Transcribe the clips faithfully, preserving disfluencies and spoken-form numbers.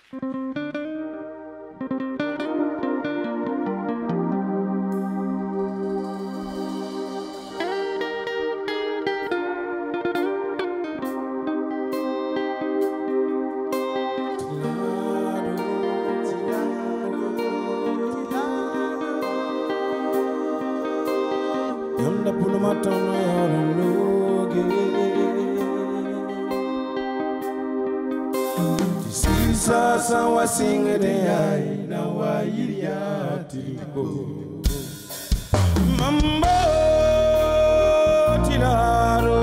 Yamda pulu matano yaro loge. Tisisa sawa singere ai na wa yiriati ko. Mambo tilaro.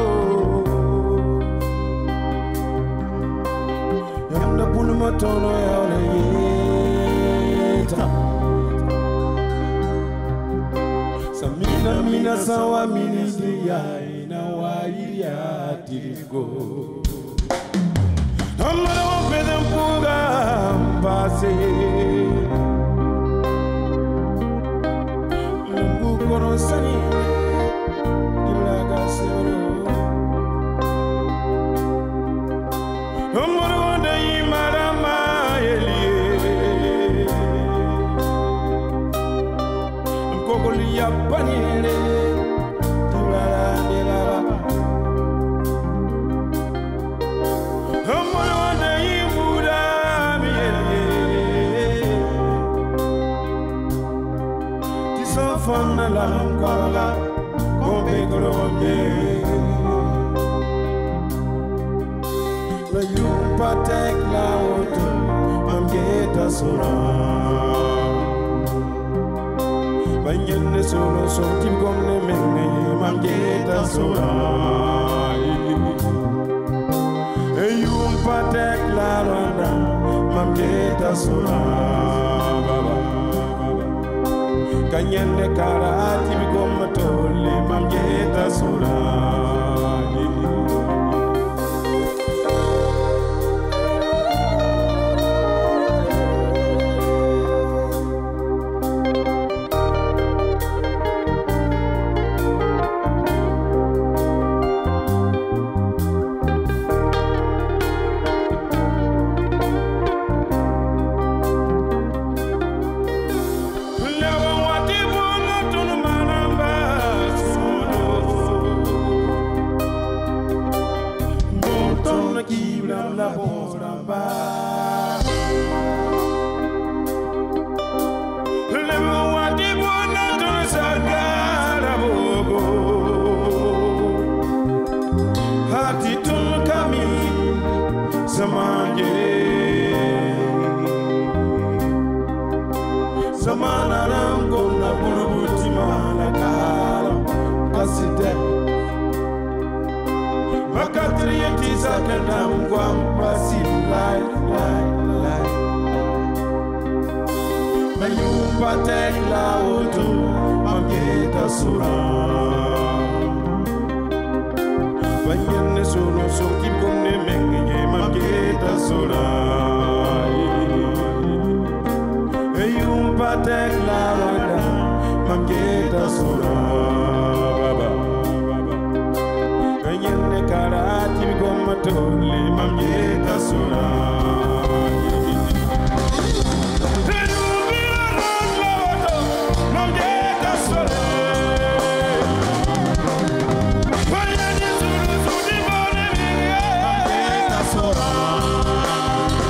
Yamda pulu matano yaro yeta. Samina mina sawa mini ya ina wa ya tirigo. Amara wa pedem puga mbase. Lumbu korosani ilaga sero. Amara wa dai marama elie. Kokoli ya panile tulala de baba amor wanda yimuda miye tisofana la kwala kombe kolombe la yumpa tek la auto amgeta sora Banyene solo so tim gomne menne mamgeta sorai Eyum patek la ronda mamgeta sorai baba Kanyene kara tim gomma tolle mamgeta sorai la boramba le wadi bona to sagara bogo hati tun kami samanje samana rango na burubuti mana kala kasite Makatriyeti sakana mkwamba si lai lai lai Mayumba tek la utu mamgeta sura Banyene suno soki kumne mengenye mamgeta sura Mayumba tek la wanda mamgeta sura Baba Kanyene karati gomma tole mamgeta sura Mamgeta sura Mamgeta sura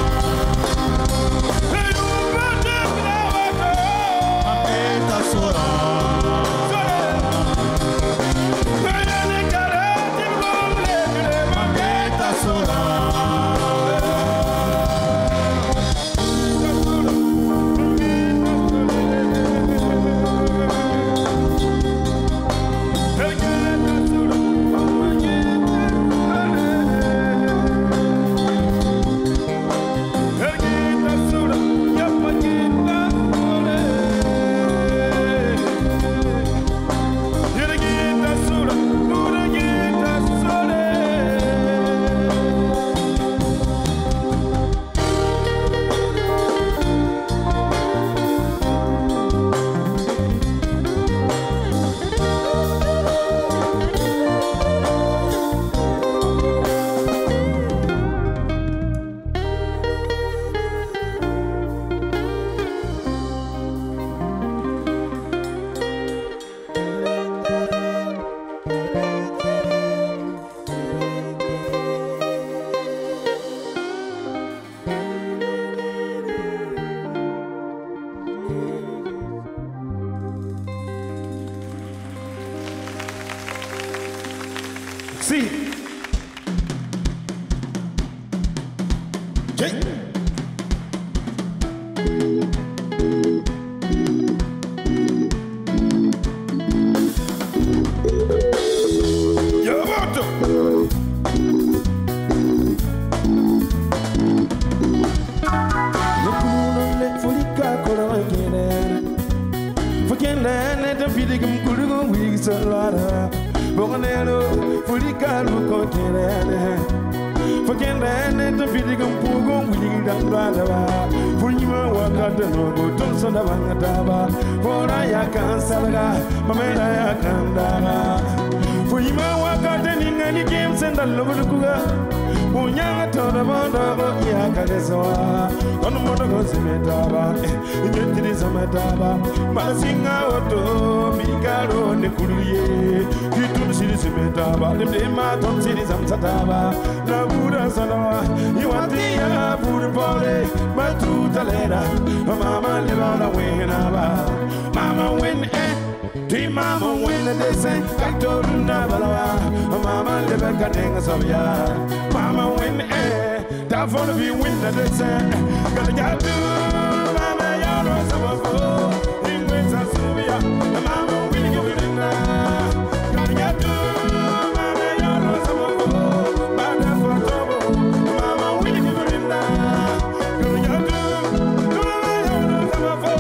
Forget that the feeling good weeks a lot. Bonero, Furicalu, Cotere. Forget that the feeling of Pugo, we don't bother. For you, walk out the noble, don't son of Angataba. For I can't salaga, Mamma can't dara. For you, walk out any games and the love of the cougar. Punya toda banda ya kadesawa ono moto gozimetaba nyetiri zametaba masinga oto mikaro ne kuruye kitu siri zimetaba lemde ma ton siri zamsataba na bura sanawa yiwati ya bura pole batu talera mama lebana wenaba mama wen eh Ti mama when they say kaito na balawa mama lebe kadenga sobya mama when eh that for be when they say gonna get to mama yaro sabafo ingwe sa sobya mama when you in na gonna get to mama yaro sabafo bana for trouble mama when you in na gonna get to mama yaro sabafo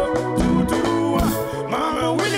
mama when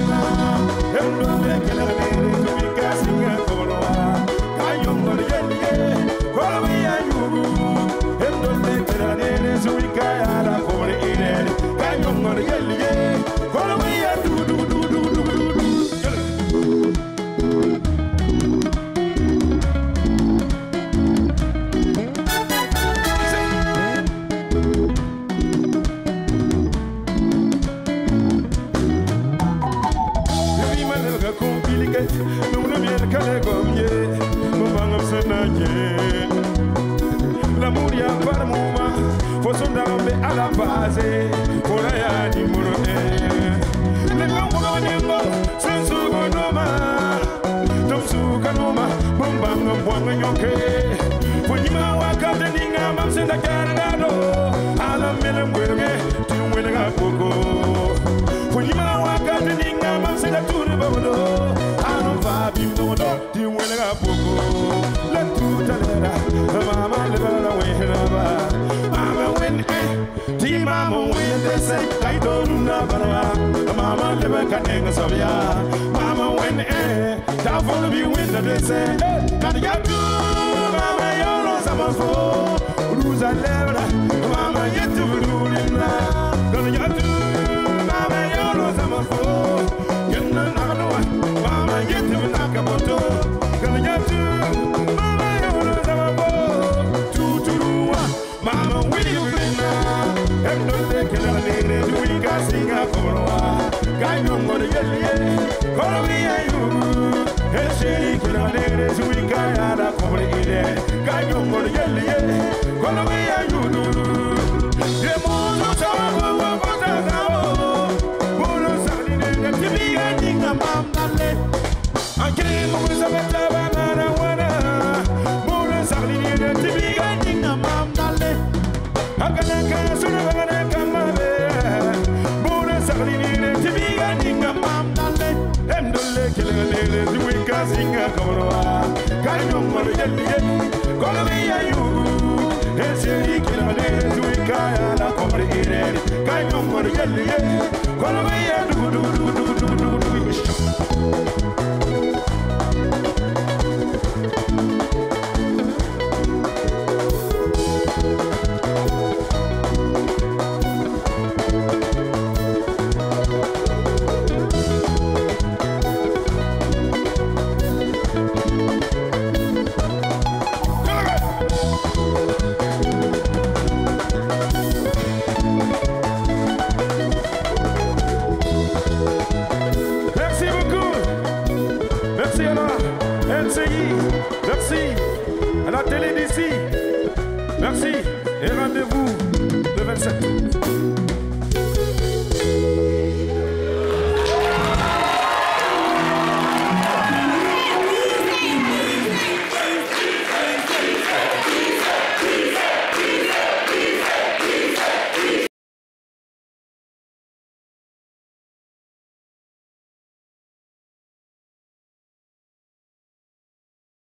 l'amour y a pas de mouvement, faut son d'armer à la base, pour la di muro eh. Les grands moments de mort, c'est sous Gonoma, donc sous Kanoma, bombang bombang yoke. Pour y ma waka de ninga, mam c'est la cargado, à la mele mwege, tu mwele ga coco. Pour y ma waka de ninga, mam c'est la tour de bodo, à la va bimbo, tu mwele ga coco. La tuta lera, mama lera wenaba, mama when eh, ti mama when they say I don't know bana, mama lera kadenga sobya, mama when eh, that for be when they say, can you do, mama yoro samafo, ruza lera, mama yetu rulina, can you do, mama yoro samafo, yena nagwa, mama yetu nakaboto, can you do. Mama, will you bring now? And don't take it on the week. I sing a coroa. Guy, no more yelly. Call me a you. And she can on the week. I had a comedy. Guy, no more yelly. Call me a you. The moon was all over the house. Moon Saturday, and to be ending a mom that I came with a better banana. Moon Saturday, and to be ending a mom that Akanaka Sunavana Kamave, Bona Saline, Tibiga Ninga Mam Dale, and the Lake, doing casting a Koroa, Kayo Morgan, Colomia, you, and Siri Kilane, doing Kaya, Comrade, Kayo Morgan, Colomia, do do do do do do do.